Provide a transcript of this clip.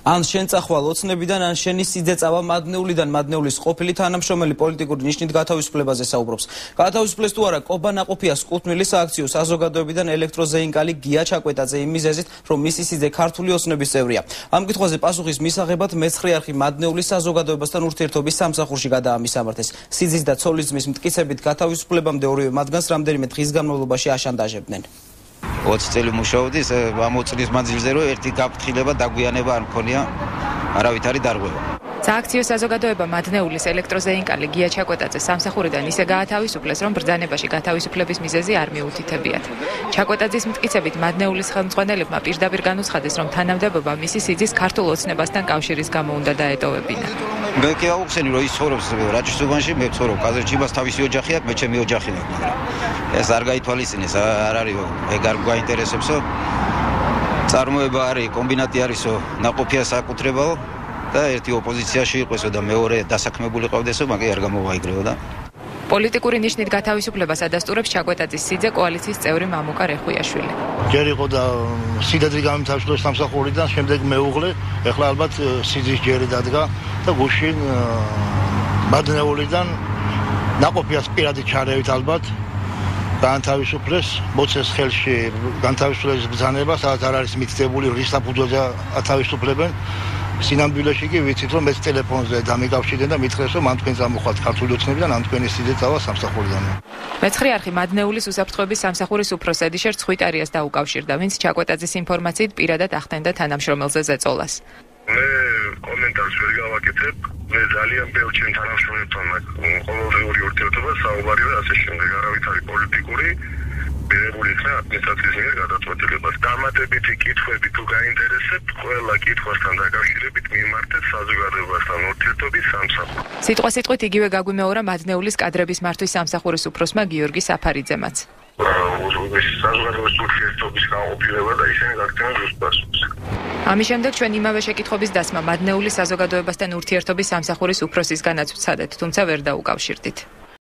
ან შენ წახვალ ოცნებიდან, ან შენი სიძე წავა მადნეულიდან, მადნეულის ყოფილი თანამშრომელი პოლიტიკური ნიშნით გათავისუფლებაზე საუბრობს. გათავისუფლეს თუ არა კობა ნაყოფია სკუთმილი სააქციო საზოგადოებიდან ელექტროზეინკალი გია ჩაკვეტაძე იმ მიზეზით, რომ მისი სიძე ქართული ოცნების წევრია. ამ კითხვაზე პასუხის მისაღებად მეცხრე-არხი მადნეულის საზოგადოებასთან ურთიერთობის სამსახურში გადაამისამართეს. სიძის და ცოლისძმის მტკიცებით გათავისუფლებამდე ორივე მათგანს რამდენიმე დღის განმავლობაში აშანტაჟებდნენ. 20 წელი მუშაობდი, ამ 20 წლის მანძილზე რომ ერთი გაფრთხილება დაგვიანება არ მქონია, არავითარი დარღვევა. სააქციო საზოგადოება მადნეულის ელექტროზეინკალი გია ჩაკვეტაძე სამსახურიდან ისე გაათავისუფლეს, რომ ბრძანებაში გათავისუფლების მიზეზი არ მიუთითებიათ. ჩაკვეტაძის მტკიცებით მადნეულის ხელმძღვანელებმა პირდაპირ განუცხადეს, რომ თანამდებობა მისი სიძის ქართულ ოცნებასთან კავშირის გამო უნდა დაეტოვებინა. მე კი აუხსენი რომ ის ცხოვრობს რაჭის-უბანში, მე ვცხოვრობ კაზერჩიბას, თავისი ოჯახი აქვს, მე ჩემი ოჯახი მაქვს, მაგრამ ეს არ გაითვალისწინეს, არ არის, ეგ არ გაინტერესებსო. წარმოება არის, კომბინატი არისო, ნაყოფია საკუთრებაო. და ერთი ოპოზიციაში იყოსო და მეორე დასაქმებული ყავდესო, მაგე არ გამოვაიგრეო და პოლიტიკური ნიშნით გათავისუფლებას ადასტურებს ჩაკვეტაძის სიძე კოალიციის წევრი მამუკა რეხვიაშვილი. ჯერ იყო და სიდადრი გამთავისუფლეს სამსახურიდან, შემდეგ მეუღლე, ეხლა ალბათ სიძის ჯერი დადგა და გუშინ მადნეულიდან ნაყოფიას პირადი ჩარევით ალბათ განთავისუფლეს, მოცეს ხელში განთავისუფლების ბრძანება, სადაც არ არის მითითებული რის საფუძველზე ათავისუფლებენ. სინამდვილეში კი ვიცით რომ მეც ტელეფონზე დამიკავშირდნენ და მითხრეს რომ ამ თქვენ წამოხვალთ ქართული ოცნებიდან, ამ თქვენი სიძე წავა სამსახურიდან. მეცხრე-არხი მადნეულის უსაფრთხოების სამსახურის უფროს ედიშერ ცხვითარიას დაუკავშირდა, ვინც ჩაკვეტაძის ინფორმაციით პირადად ახდენდა თანამშრომელზე ზეწოლას. მე კომენტარს ვერ გავაკეთებ, მე ძალიან ბევრ ჩემ თანამშრომლებთან ყოველდღიური ურთიერთობა საუბარი და ასე შემდეგ, არავითარი პოლიტიკური მიღებული იქნა ადმინისტრაციის მიერ გადაწყვეტილებას. დამატებითი კითხვები თუ გაინტერესებთ, ყველა კითხვასთან დაკავშირებით მიმართეთ საზოგადოებასთან ურთიერთობის სამსახურს. სიტყვასიტყვით იგივე გაგვიმეორა მადნეულის კადრების მართვის სამსახურის უფროსმა გიორგი საფარიძემაც. საზოგადოების ურთიერთობის განყოფილება და ისინი გაქცევენ ზუსტ პასუხს. ამის შემდეგ ჩვენ იმავე შეკითხების დასმა მადნეულის საზოგადოებასთან ურთიერთობის სამსახურის უფროსისგანაც ვცადეთ, თუმცა ვერ დაუკავშირდით.